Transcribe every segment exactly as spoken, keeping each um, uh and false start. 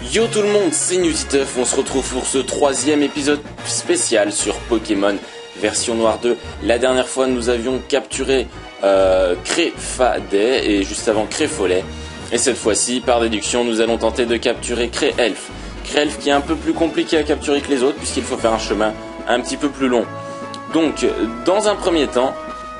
Yo tout le monde, c'est Newsiteuf, on se retrouve pour ce troisième épisode spécial sur Pokémon version Noire deux. La dernière fois nous avions capturé euh, Créfadet et juste avant Créfollet. Et cette fois-ci, par déduction, nous allons tenter de capturer Créelf. Créelf qui est un peu plus compliqué à capturer que les autres puisqu'il faut faire un chemin un petit peu plus long. Donc, dans un premier temps,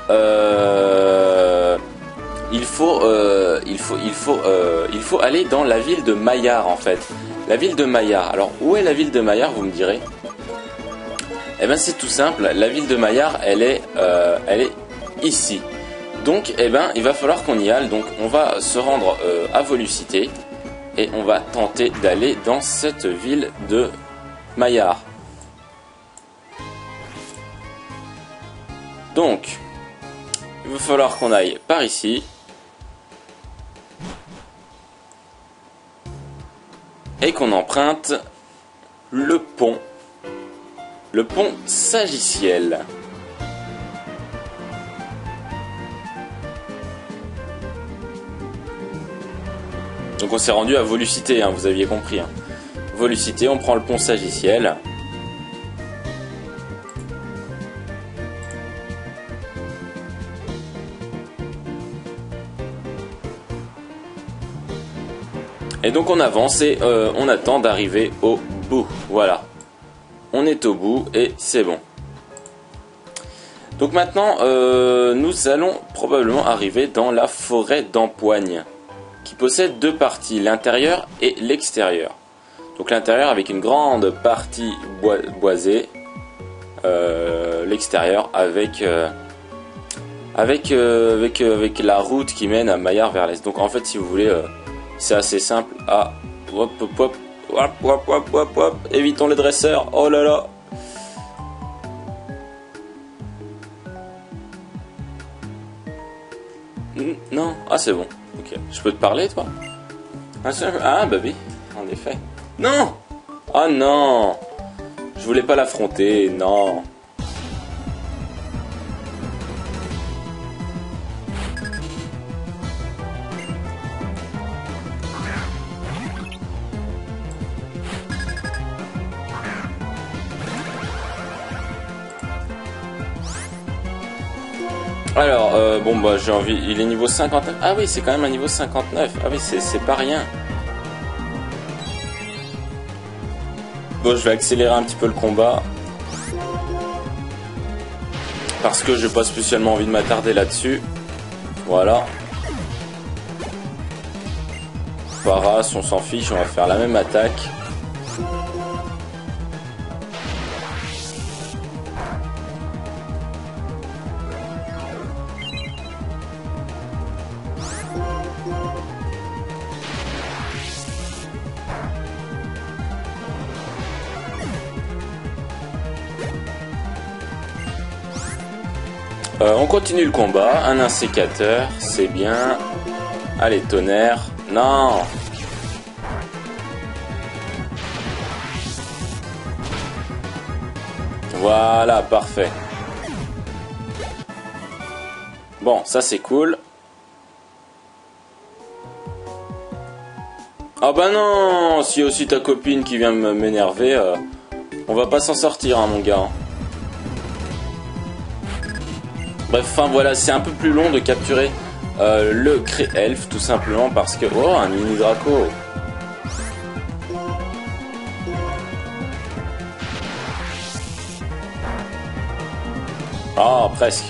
euh, il faut, euh, il faut, il faut, euh, il faut aller dans la ville de Maillard en fait. La ville de Maillard. Alors, où est la ville de Maillard, vous me direz? Eh ben, c'est tout simple. La ville de Maillard, elle est, euh, elle est ici. Donc, eh ben, il va falloir qu'on y aille. Donc, on va se rendre euh, à Volucité et on va tenter d'aller dans cette ville de Maillard. Donc, il va falloir qu'on aille par ici. Et qu'on emprunte le pont. Le pont Sagiciel. Donc on s'est rendu à Volucité, hein, vous aviez compris. Hein. Volucité, on prend le pont Sagiciel. Et donc on avance et euh, on attend d'arriver au bout. Voilà. On est au bout et c'est bon. Donc maintenant, euh, nous allons probablement arriver dans la forêt d'Empoigne, qui possède deux parties, l'intérieur et l'extérieur. Donc l'intérieur avec une grande partie boi boisée, euh, l'extérieur avec, euh, avec, euh, avec, euh, avec la route qui mène à Maillard vers l'est. Donc en fait, si vous voulez... Euh, c'est assez simple. Ah, hop, hop, hop, hop, hop, hop, hop, hop. Évitons les dresseurs. Oh là là. Non. Ah, c'est bon. Ok. Je peux te parler, toi? Ah, bah oui. En effet. Non. Ah non. Je voulais pas l'affronter. Non. Alors, euh, bon bah j'ai envie, il est niveau cinquante-neuf. Ah oui, c'est quand même un niveau cinquante-neuf. Ah oui, c'est pas rien. Bon, je vais accélérer un petit peu le combat. Parce que j'ai pas spécialement envie de m'attarder là-dessus. Voilà. Paras, on s'en fiche, on va faire la même attaque. Euh, on continue le combat, un insécateur, c'est bien. Allez, tonnerre. Non. Voilà, parfait. Bon, ça c'est cool. Ah bah non, s'il y a aussi ta copine qui vient m'énerver, euh, on va pas s'en sortir, hein, mon gars. Bref, enfin voilà, c'est un peu plus long de capturer euh, le Créelf, tout simplement parce que... Oh, un mini Draco. Ah, oh, presque.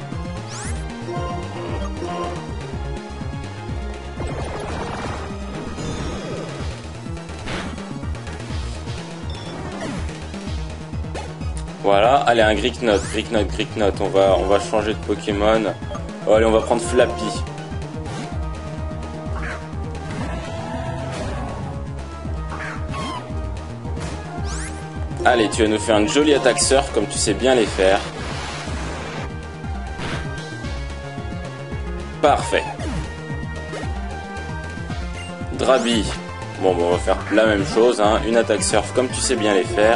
Voilà, allez, un Greeknot, Greeknot, Greeknot, on va, on va changer de Pokémon. Oh, allez, on va prendre Flappy. Allez, tu vas nous faire une jolie attaque surf, comme tu sais bien les faire. Parfait. Drabi. Bon, bon, on va faire la même chose, hein, une attaque surf, comme tu sais bien les faire.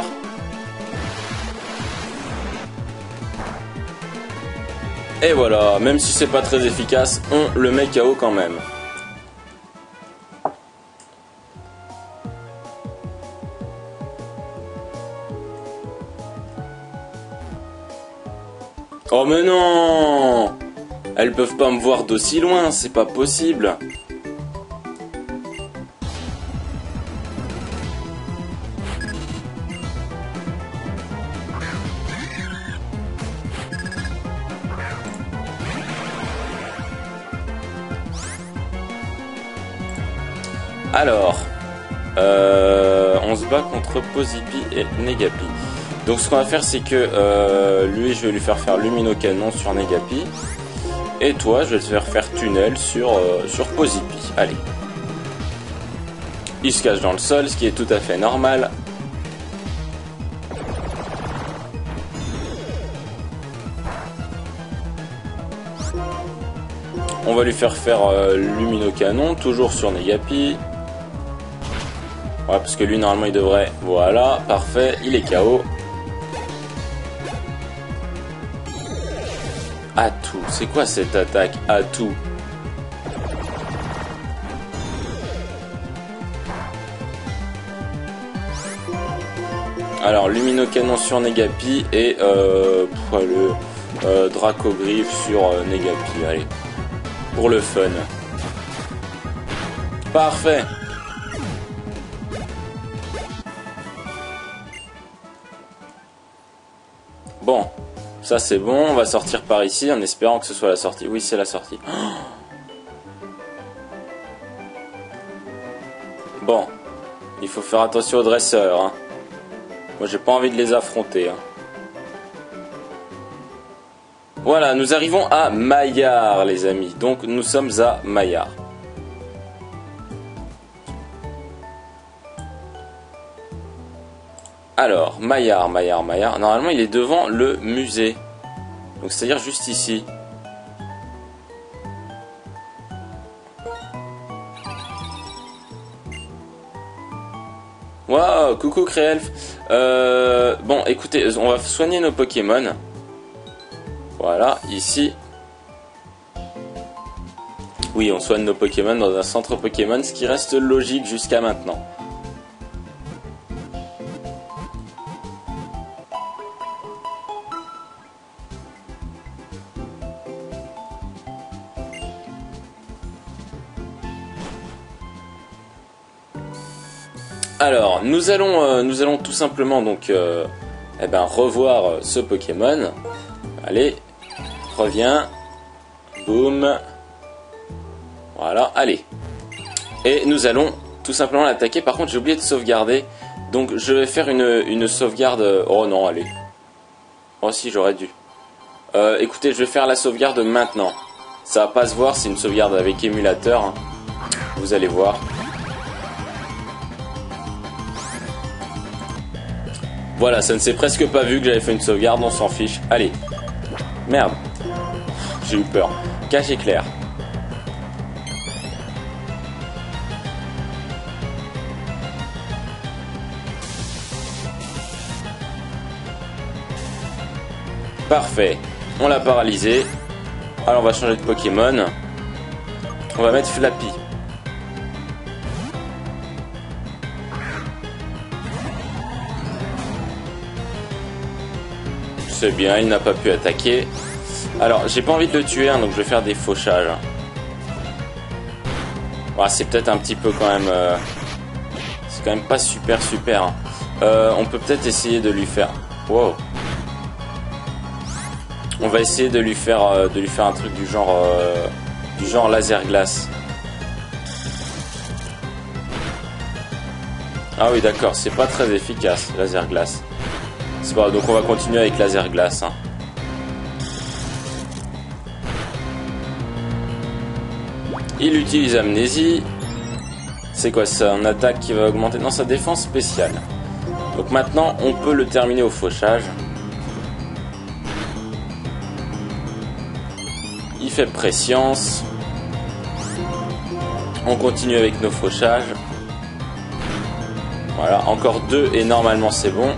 Et voilà, même si c'est pas très efficace, on le met K O quand même. Oh mais non! Elles peuvent pas me voir d'aussi loin, c'est pas possible. Alors, euh, on se bat contre Pozipi et Negapi. Donc ce qu'on va faire, c'est que euh, lui, je vais lui faire faire Luminocanon sur Negapi. Et toi, je vais te faire faire Tunnel sur, euh, sur Pozipi. Allez. Il se cache dans le sol, ce qui est tout à fait normal. On va lui faire faire euh, Luminocanon, toujours sur Negapi. Ouais, parce que lui, normalement, il devrait... Voilà, parfait, il est K O. Atout, c'est quoi cette attaque? Atout. Alors, Luminocanon sur Negapi et euh, pff, le euh, Dracogriffe sur euh, Negapi. Allez, pour le fun. Parfait. Bon, ça c'est bon, on va sortir par ici en espérant que ce soit la sortie. Oui, c'est la sortie. Bon, il faut faire attention aux dresseurs. Hein. Moi, j'ai pas envie de les affronter. Hein. Voilà, nous arrivons à Maillard, les amis. Donc, nous sommes à Maillard. Alors, Maillard, Maillard, Maillard. Normalement, il est devant le musée. Donc, c'est-à-dire juste ici. Waouh, coucou Créelf. Euh, bon, écoutez, on va soigner nos Pokémon. Voilà, ici. Oui, on soigne nos Pokémon dans un centre Pokémon, ce qui reste logique jusqu'à maintenant. Alors, nous allons, euh, nous allons tout simplement donc, euh, eh ben, revoir euh, ce Pokémon. Allez, reviens. Boum. Voilà, allez. Et nous allons tout simplement l'attaquer. Par contre, j'ai oublié de sauvegarder. Donc, je vais faire une, une sauvegarde... Oh non, allez. Oh si, j'aurais dû. Euh, écoutez, je vais faire la sauvegarde maintenant. Ça va pas se voir, c'est une sauvegarde avec émulateur. Hein. Vous allez voir. Voilà, ça ne s'est presque pas vu que j'avais fait une sauvegarde, on s'en fiche. Allez. Merde. J'ai eu peur. Cache éclair. Parfait. On l'a paralysé. Alors on va changer de Pokémon. On va mettre Flappy. C'est bien, il n'a pas pu attaquer. Alors, j'ai pas envie de le tuer, hein, donc je vais faire des fauchages. Voilà, c'est peut-être un petit peu quand même... Euh, c'est quand même pas super super. Hein. Euh, on peut peut-être essayer de lui faire... Wow. On va essayer de lui faire, euh, de lui faire un truc du genre... Euh, du genre laser glace. Ah oui, d'accord, c'est pas très efficace, laser glace. C'est pas grave, donc on va continuer avec laser glace. Hein. Il utilise amnésie. C'est quoi ça? Un attaque qui va augmenter... Non, sa défense spéciale. Donc maintenant, on peut le terminer au fauchage. Il fait préscience. On continue avec nos fauchages. Voilà, encore deux et normalement c'est bon.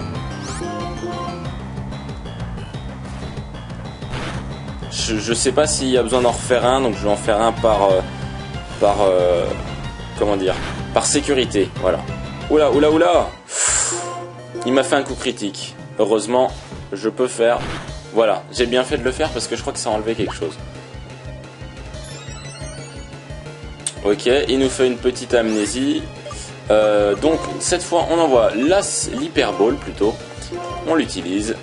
Je, je sais pas s'il y a besoin d'en refaire un, donc je vais en faire un par... Euh, par... Euh, comment dire? Par sécurité, voilà. Oula, oula, oula! Il m'a fait un coup critique. Heureusement, je peux faire... Voilà, j'ai bien fait de le faire parce que je crois que ça a enlevé quelque chose. Ok, il nous fait une petite amnésie. Euh, donc cette fois on envoie l'hyperball plutôt. On l'utilise.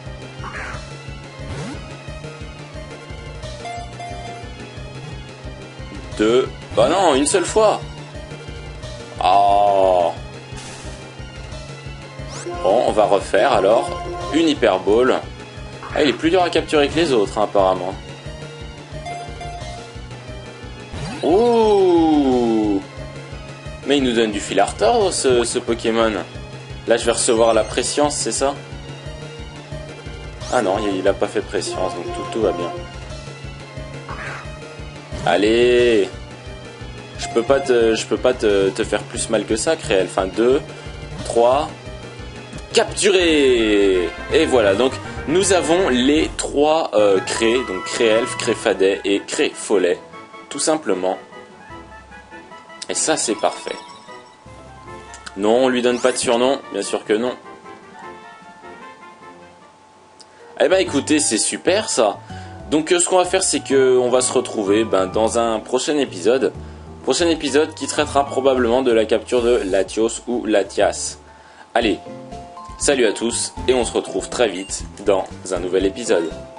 Deux. Bah non, une seule fois. Oh. Bon, on va refaire alors. Une hyperball. Ah, il est plus dur à capturer que les autres, hein, apparemment. Ouh. Mais il nous donne du fil à retordre, ce, ce Pokémon. Là, je vais recevoir la préscience, c'est ça? Ah non, il a pas fait préscience, donc tout, tout va bien. Allez. Je peux pas te, je peux pas te, te faire plus mal que ça, Créel. Enfin, deux, trois... Capturé. Et voilà, donc nous avons les trois euh, Cré, donc Créelfe, Créfadet et Créfollet, tout simplement. Et ça, c'est parfait. Non, on lui donne pas de surnom, bien sûr que non. Eh ben écoutez, c'est super ça. Donc euh, ce qu'on va faire, c'est que on va se retrouver ben, dans un prochain épisode. Prochain épisode qui traitera probablement de la capture de Latios ou Latias. Allez, salut à tous et on se retrouve très vite dans un nouvel épisode.